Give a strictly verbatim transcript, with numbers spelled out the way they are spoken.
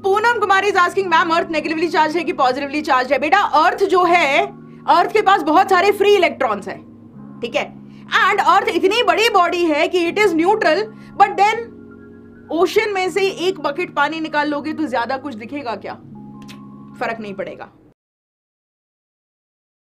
Poonam Kumari is asking ma'am earth negatively charged है कि positively charge है? बेटा अर्थ जो है, अर्थ के पास बहुत सारे फ्री इलेक्ट्रॉन्स है, ठीक है, एंड अर्थ इतनी बड़ी बॉडी है कि it is neutral, but then ocean में से एक बकेट पानी निकाल लोगे तो ज्यादा कुछ दिखेगा क्या? फर्क नहीं पड़ेगा।